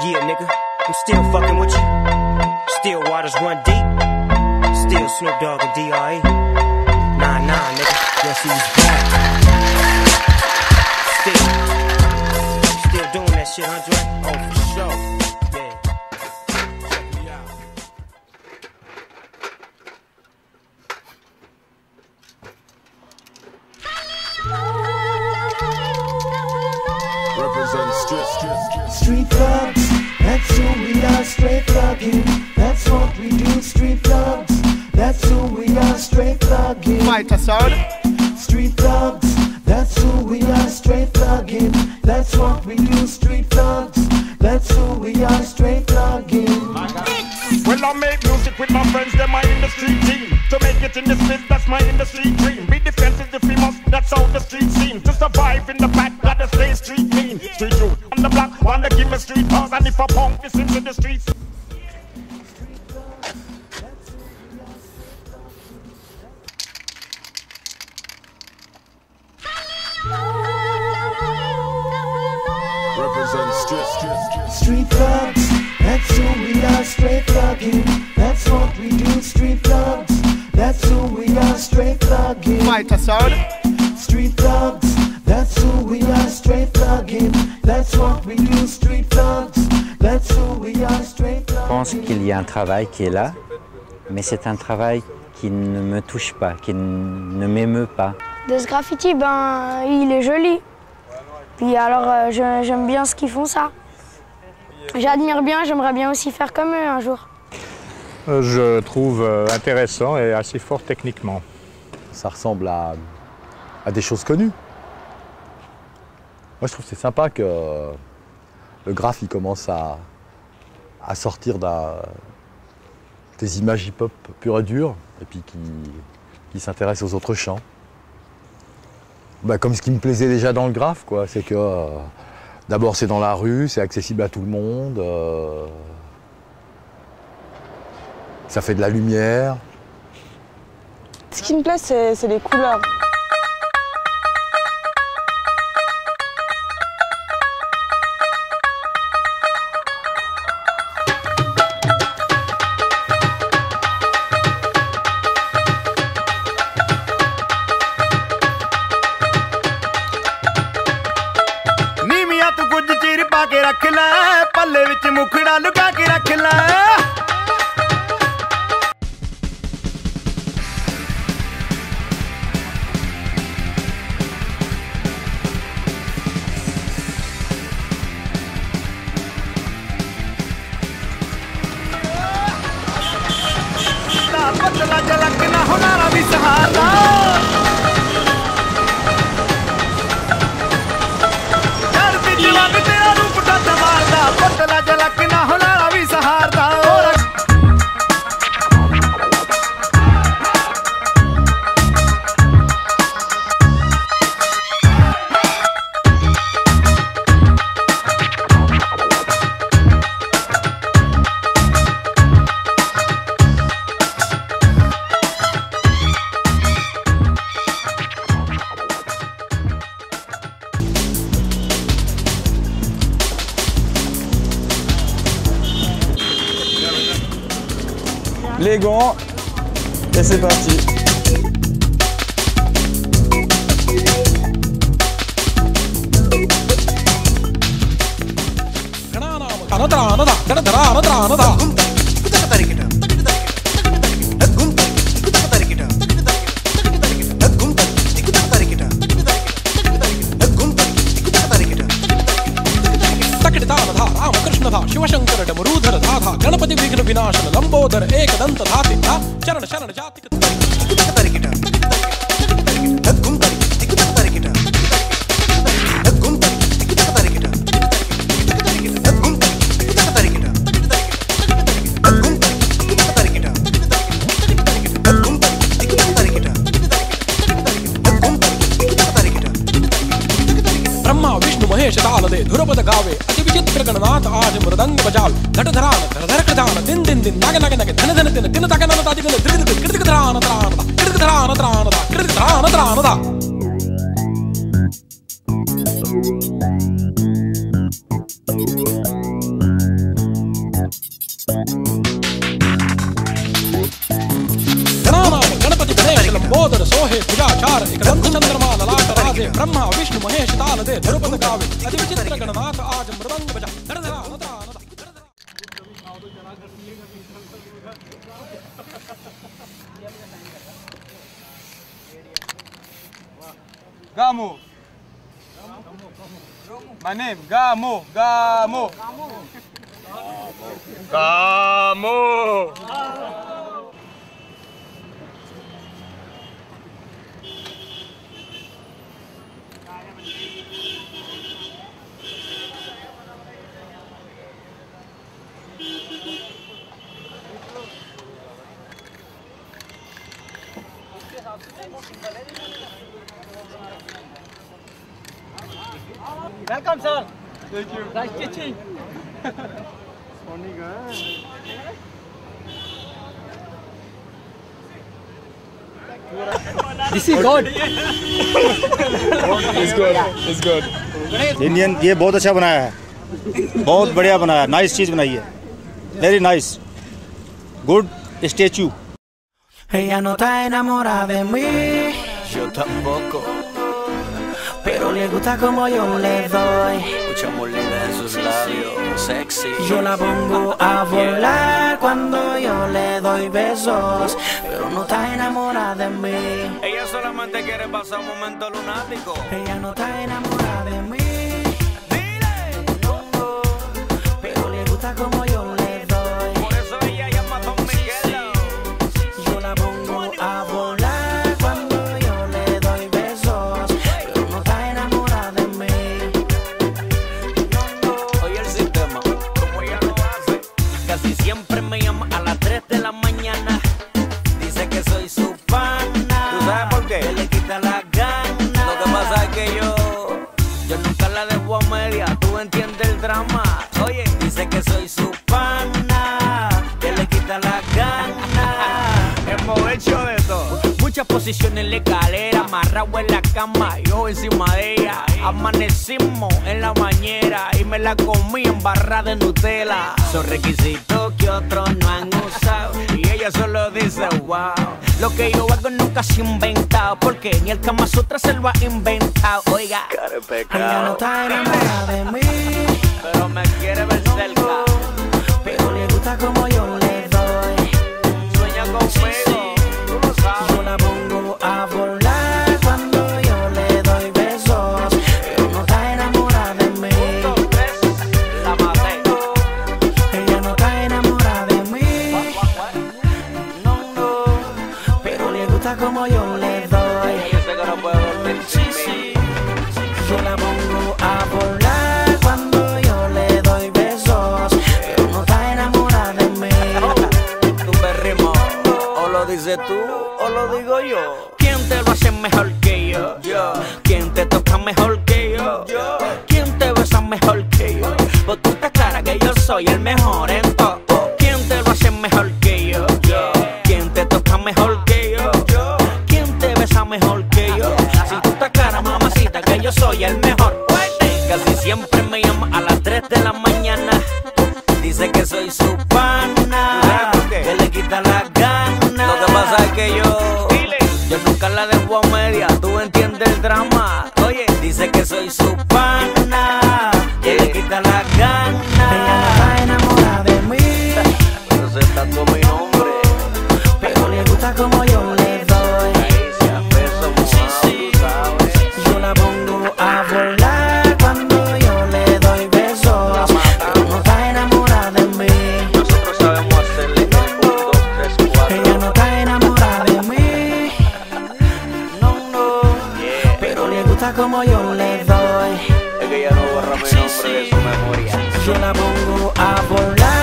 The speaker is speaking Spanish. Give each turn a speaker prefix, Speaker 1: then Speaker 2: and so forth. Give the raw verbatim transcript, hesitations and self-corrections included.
Speaker 1: Yeah, nigga, I'm still fucking with you. Still waters run deep. Still Snoop Dogg and D R E. Nah, nah, nigga, guess who's back? Still, still doing that shit, huh, Dre? Oh, for sure. Yeah. Check me out.
Speaker 2: Represent street, street, street.
Speaker 3: Street thugs, that's who we are, straight thugging. That's what we do, street thugs. That's who we are, straight thugging.
Speaker 4: Fighter sound.
Speaker 3: Street thugs, that's who we are, straight thugging. That's what we do, street thugs. That's who we are, straight thugging.
Speaker 5: Well, I make music with my friends, they're my industry team. To make it in the street, that's my industry dream. Be defensive if we must, that's how the street seem. To survive in the back, gotta stay street mean. Street rude, on the block, wanna give me street bars. And if a punk is into the streets,
Speaker 2: Represent street, street, street.
Speaker 3: Street thugs, that's who we are, straight thugging. That's what we do, street thugs. That's who we are, straight thugging.
Speaker 4: Fighter sound.
Speaker 3: Street thugs, that's who we are, straight thugging. That's what we do, street thugs. That's who we are, straight thugging.
Speaker 6: Je pense qu'il y a un travail qui est là, mais c'est un travail qui ne me touche pas, qui ne m'émeut pas.
Speaker 7: De ce graffiti, ben, il est joli. Puis alors, euh, j'aime bien ce qu'ils font ça. J'admire bien, j'aimerais bien aussi faire comme eux un jour.
Speaker 8: Je trouve intéressant et assez fort techniquement.
Speaker 9: Ça ressemble à, à des choses connues. Moi, je trouve que c'est sympa que le graphe il commence à, à sortir des images hip-hop pures et dures et puis qui, qui s'intéresse aux autres champs. Bah, comme ce qui me plaisait déjà dans le graphe, quoi, c'est que euh, d'abord c'est dans la rue, c'est accessible à tout le monde, euh, ça fait de la lumière.
Speaker 10: Ce qui me plaît, c'est les couleurs.
Speaker 4: रख ले पल्ले विच मुखड़ा लुका के रख ले पतला झलकना हुनारा भी सहारा पतला झलकना हुनारा भी सहारदा
Speaker 11: les gants et c'est parti.
Speaker 12: Shivshankar डमरूधर धाधा गणपति विघ्न विनाशन लंबोदर एक दंत धाति चरण शरण जाति ब्रह्मा विष्णु महेश ताल दे धुरपद गावे चित्र गणनाथ आज मृदंग बजाव धट धरान धर धर कृधान दिन दिन दिन नाग नाग नाग धन धन दिन दिन तक नन तादि दिन दृग दृग कृत धरान त्रान दा कृत धरान त्रान दा कृत धरान त्रान दा लोहे भुजाचार एक दंत चंद्रमा ललाट राजे ब्रह्मा विष्णु महेश ताल दे ध्रुपद गावे अति विचित्र गणनाथ आज मृदंग बजा धर धरा नदा नदा
Speaker 11: Gamu. My name, Gamu, Gamu.
Speaker 4: Gamu.
Speaker 11: Welcome, sir. Thank you. Nice teaching. This is God.
Speaker 4: It's good. It's good.
Speaker 13: Indian ये बहुत अच्छा बनाया है, बहुत बढ़िया बनाया, नाइस चीज बनाई है, very nice, good statue.
Speaker 3: Ella no está enamorada de mí, yo tampoco, pero le gusta como yo le doy. Escuchamos linda en sus labios, sexy. Yo la pongo a volar cuando yo le doy besos, pero no está enamorada de mí.
Speaker 1: Ella solamente quiere pasar un momento lunático.
Speaker 3: Ella no está enamorada de mí, dile, no, no, pero le gusta como yo le doy.
Speaker 1: Por eso ella llama a Don Miguelo.
Speaker 3: Yo la pongo a volar cuando yo le doy besos, pero no está enamorada de mí.
Speaker 1: Oye el sistema, como ella lo hace, casi siempre me llama a las tres de la mañana. Dice que soy su pana. ¿Tú sabes por qué? Que le quita las ganas. Lo que pasa es que yo, yo nunca la dejo a media. ¿Tú entiendes el drama? Oye, dice que soy su pana, que le quita las ganas. Hemos hecho de todo. Muchas posiciones en la escalera, amarrado en la cama, yo encima de ella. Amanecimos en la bañera y me la comí en barra de Nutella. Son requisitos que otros no han usado y ella solo dice wow. Lo que yo hago nunca se ha inventado, porque ni el Kama Sutra se lo ha inventado. Oiga, cara de pecado.
Speaker 3: Ella no está enamorada de mí,
Speaker 1: pero me quiere ver cerca,
Speaker 3: pero le gusta como yo le doy.
Speaker 1: Sueña conmigo, tú lo sabes.
Speaker 3: Yo la pongo a volar cuando yo le doy besos, pero no está enamorada de mí.
Speaker 1: La maté.
Speaker 3: Ella no está enamorada de mí, no, no, pero le gusta como yo le doy.
Speaker 1: Yo sé que no puedo dormir sin mí.
Speaker 3: Yo la pongo a volar cuando yo le doy besos, pero no está enamorada de mí.
Speaker 1: Tú me rimo, o lo dices tú o lo digo yo. ¿Quién te lo hace mejor que yo? Yo. ¿Quién te toca mejor que yo? Yo. ¿Quién te besa mejor que yo? Pues tú estás clara que yo soy el mejor en todo. ¿Quién te lo hace mejor que yo? Yo. ¿Quién te toca mejor que yo? Yo. ¿Quién te besa mejor que yo? Si tú estás clara, mamacita, que yo soy el mejor. Casi siempre me llama a las tres de la mañana. Dice que soy su pana, que le quita las ganas. Lo que pasa es que yo, yo nunca la dejo a media. ¿Tú entiendes el drama? Oye, dice que soy su pana, que le quita las ganas.
Speaker 3: Ella no está enamorada de mí,
Speaker 1: pero se está con mi nombre,
Speaker 3: pero le gusta como yo le doy. Yo la pongo a volar cuando yo le doy besos, pero no está enamorada de mí.
Speaker 1: Nosotros sabemos hacerle un, dos, tres, cuatro.
Speaker 3: Ella no está enamorada de mí, no, no, pero le gusta como yo le doy.
Speaker 1: Es que ella no borra mi nombre de su memoria.
Speaker 3: Yo la pongo a volar